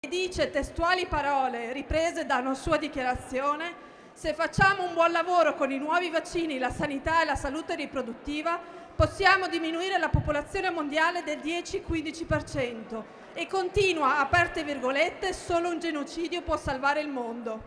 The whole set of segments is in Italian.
dice testuali parole riprese da una sua dichiarazione: se facciamo un buon lavoro con i nuovi vaccini, la sanità e la salute riproduttiva, possiamo diminuire la popolazione mondiale del 10-15%. E continua, aperte virgolette, solo un genocidio può salvare il mondo.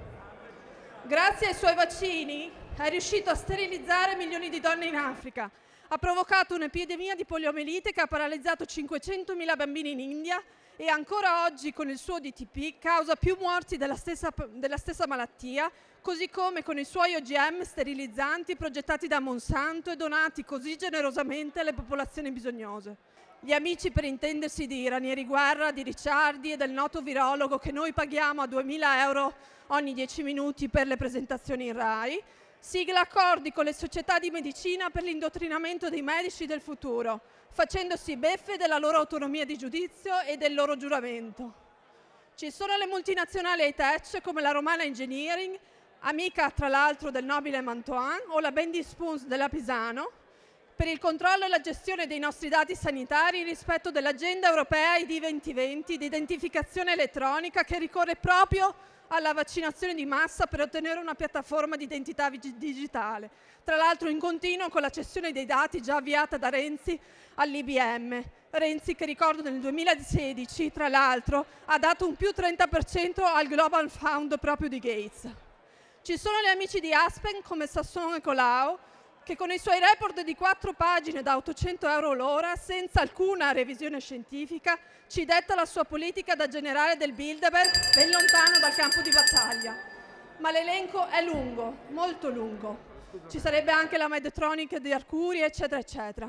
Grazie ai suoi vaccini è riuscito a sterilizzare milioni di donne in Africa, ha provocato un'epidemia di poliomielite che ha paralizzato 500.000 bambini in India e ancora oggi con il suo DTP causa più morti della stessa malattia, così come con i suoi OGM sterilizzanti progettati da Monsanto e donati così generosamente alle popolazioni bisognose. Gli amici, per intendersi, di Ranieri Guerra, di Ricciardi e del noto virologo che noi paghiamo a 2.000 euro ogni 10 minuti per le presentazioni in Rai, sigla accordi con le società di medicina per l'indottrinamento dei medici del futuro, facendosi beffe della loro autonomia di giudizio e del loro giuramento. Ci sono le multinazionali high-tech come la Romana Engineering, amica tra l'altro del nobile Mantoan, o la Bendy Spoons della Pisano, per il controllo e la gestione dei nostri dati sanitari rispetto dell'agenda europea ID 2020 di identificazione elettronica che ricorre proprio alla vaccinazione di massa per ottenere una piattaforma di identità digitale, tra l'altro in continuo con la cessione dei dati già avviata da Renzi all'IBM. Renzi che, ricordo, nel 2016 tra l'altro ha dato un più 30% al Global Fund proprio di Gates. Ci sono gli amici di Aspen come Sasson e Colau che con i suoi report di 4 pagine da 800 euro l'ora, senza alcuna revisione scientifica, ci detta la sua politica da generale del Bilderberg ben lontano dal campo di battaglia. Ma l'elenco è lungo, molto lungo. Ci sarebbe anche la Medtronic di Arcuri, eccetera, eccetera.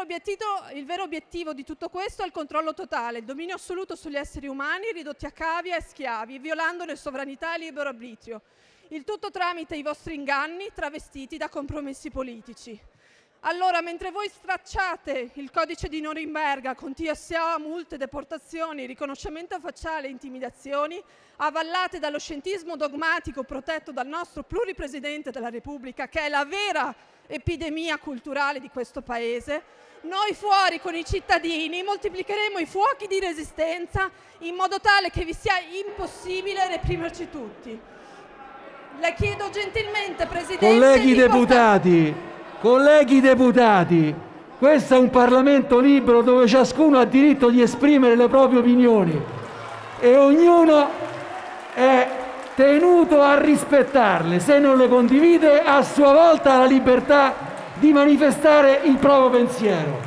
Il vero obiettivo di tutto questo è il controllo totale, il dominio assoluto sugli esseri umani ridotti a cavie e schiavi, violandone sovranità e libero arbitrio. Il tutto tramite i vostri inganni travestiti da compromessi politici. Allora, mentre voi stracciate il codice di Norimberga con TSA, multe, deportazioni, riconoscimento facciale e intimidazioni, avallate dallo scientismo dogmatico protetto dal nostro pluripresidente della Repubblica, che è la vera epidemia culturale di questo Paese, noi fuori con i cittadini moltiplicheremo i fuochi di resistenza in modo tale che vi sia impossibile reprimerci tutti. Le chiedo gentilmente, Presidente, colleghi deputati, questo è un Parlamento libero dove ciascuno ha diritto di esprimere le proprie opinioni e ognuno è tenuto a rispettarle. Se non le condivide, a sua volta ha la libertà di manifestare il proprio pensiero.